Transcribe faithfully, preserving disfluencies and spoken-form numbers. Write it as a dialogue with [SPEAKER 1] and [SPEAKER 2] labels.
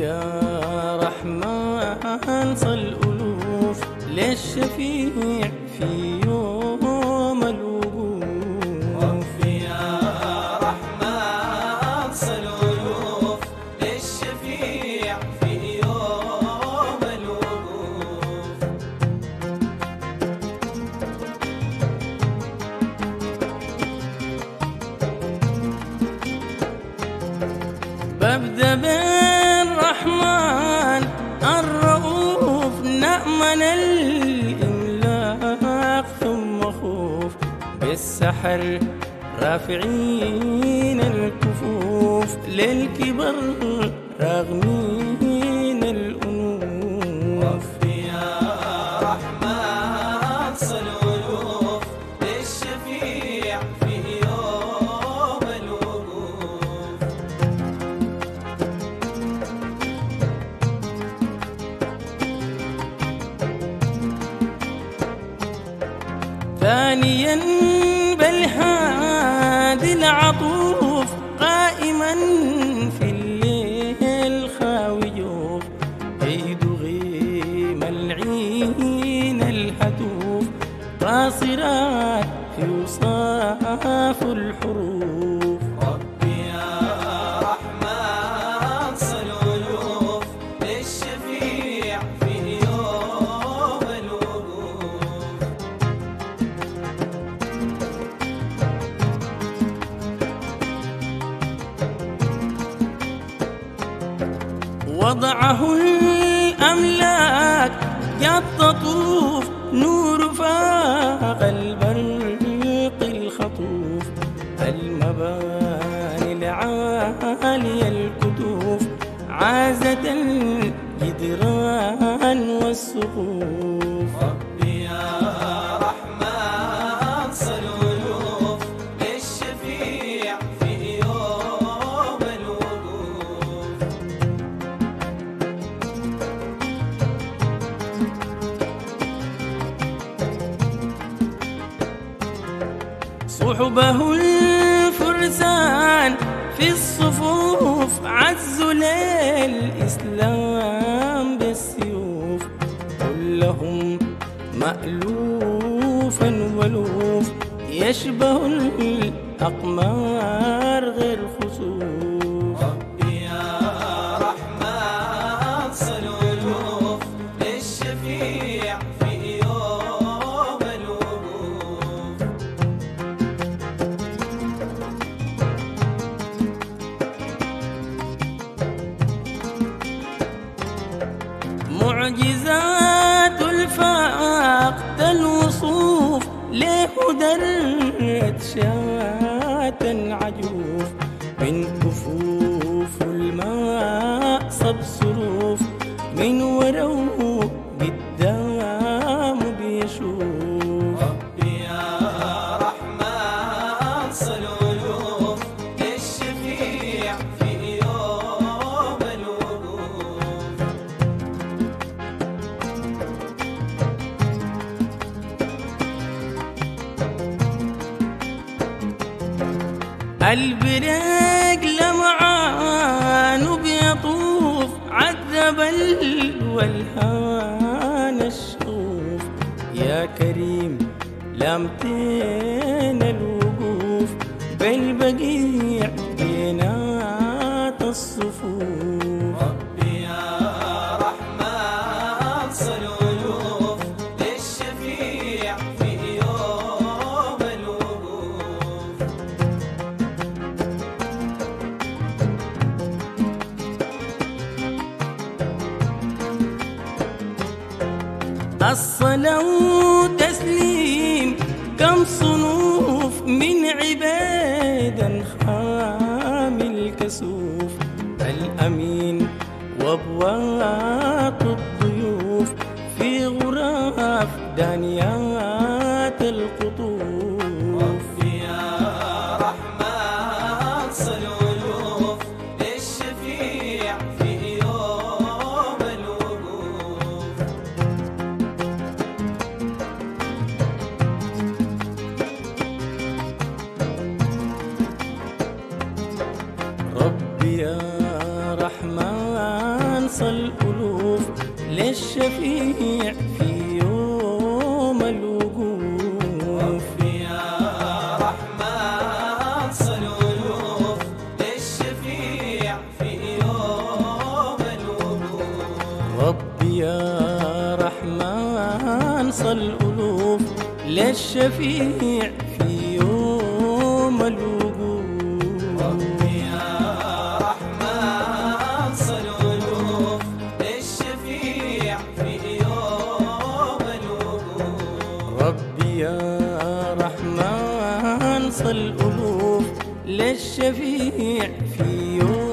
[SPEAKER 1] يا رحمن صل ألوف للشفيع في يوم الوقوف.
[SPEAKER 2] ربي يا رحمن صل ألوف للشفيع في يوم الوقوف.
[SPEAKER 1] ببدأ بالرحمن الرؤوف نأمن الإملاق ثم خوف، بالسحر رافعين الكفوف للكبر راغمين الأنوف.
[SPEAKER 2] ربي يا رحمن صل ألوف للشفيع في يوم الوقوف.
[SPEAKER 1] ثانيا بالهادي العطوف قائما في الليل خاوي جوف، عيد غيم العين الحتوف قاصرات في وصاف الحروف.
[SPEAKER 2] ربي يا رحمن صل ألوف للشفيع في يوم الوقوف.
[SPEAKER 1] وضعه الأملاك قد تطوف نور فاق البرق الخطوف، المباني العالية الكتوف عازت الجدران والسقوف.
[SPEAKER 2] ربي يا رحمن صل ألوف للشفيع في يوم الوقوف.
[SPEAKER 1] صحبه الفرسان في الصفوف عزوا للإسلام بالسيوف، كلهم مألوفا ولوف يشبه الأقمار غير خسوف.
[SPEAKER 2] ربي يا رحمن صل ألوف للشفيع في يوم الوقوف.
[SPEAKER 1] معجزات الفاق الوصوف لهدرت شاة عجوف، من كفوف الماء صب صروف من وروه قدام بيشوف.
[SPEAKER 2] ربي يا رحمن صل ألوف للشفيع في يوم الوقوف.
[SPEAKER 1] البريق لمعان بيطوف عذب الولهان الشغوف، يا كريم لامتين الوقوف بالبقيع بينات الصفوف.
[SPEAKER 2] ربي يا رحمن صل ألوف للشفيع في يوم الوقوف.
[SPEAKER 1] الصلاة وتسليم كم صنوف من عبادا خام الكسوف، الأمين وأبواق الضيوف في غراف دانيات القطوف.
[SPEAKER 2] ربي يا رحمن صل ألوف للشفيع في يوم الوقوف.
[SPEAKER 1] ربي يا رحمن صل ألوف للشفيع في يوم الوقوف.
[SPEAKER 2] يا رحمن صل ألوف للشفيع في يوم الوقوف.
[SPEAKER 1] ربي يا رحمن صل ألوف للشفيع في يوم الوقوف.
[SPEAKER 2] ربي يا رحمن صل ألوف للشفيع في يوم الوقوف.
[SPEAKER 1] ربي يا رحمن صل ألوف للشفيع في يوم